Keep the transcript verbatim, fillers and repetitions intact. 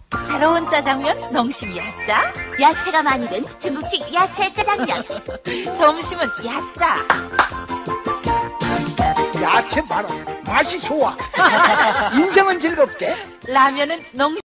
새로운 짜장면 농심 야짜. 야채가 많이 든 중국식 야채 짜장면. 점심은 야짜. 야채 많아. 맛이 좋아. 인생은 즐겁게. 라면은 농심.